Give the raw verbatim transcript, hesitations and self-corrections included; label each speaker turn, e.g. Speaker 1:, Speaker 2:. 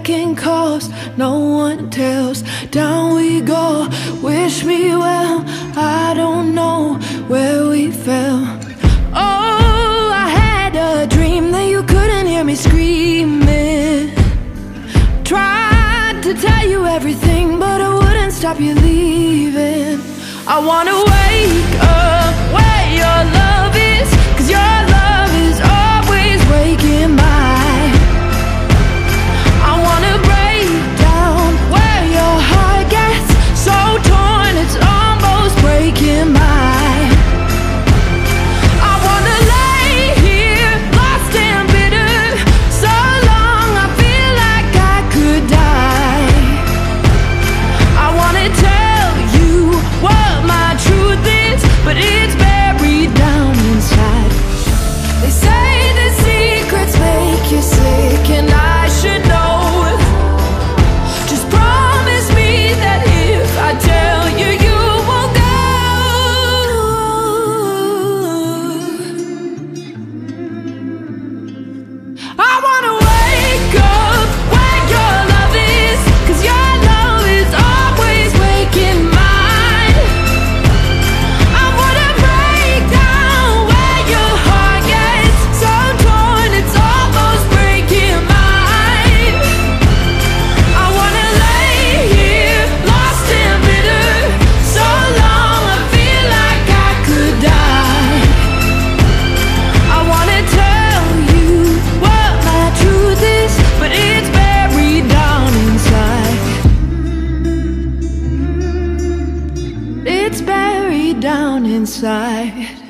Speaker 1: making calls, no one tells. Down we go, wish me well. I don't know where we fell. Oh, I had a dream that you couldn't hear me screaming. Tried to tell you everything, but it wouldn't stop you leaving. I wanna wake up where your love is, 'cause your love is always waking mine. I wanna break down where your heart gets so torn it's almost breaking mine. I wanna lay here lost and bitter, so long I feel like I could die. I wanna tell you what my truth is, but it's buried down inside. They say the secrets make you sick, and I should know. Just promise me that if I tell you, you won't go. I wanna wake up where your love is, 'cause your love is always waking mine. I wanna break down where your heart gets so torn it's almost breaking mine. I wanna lay here lost and bitter, so long I feel like I could die. I wanna tell you what my truth is, but it's buried down inside. It's buried down inside.